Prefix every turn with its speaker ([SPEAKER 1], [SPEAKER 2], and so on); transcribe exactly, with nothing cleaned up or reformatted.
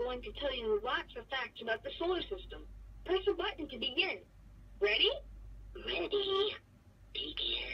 [SPEAKER 1] going to tell you lots of facts about the solar system. Press a button to begin. Ready?
[SPEAKER 2] Ready. Begin.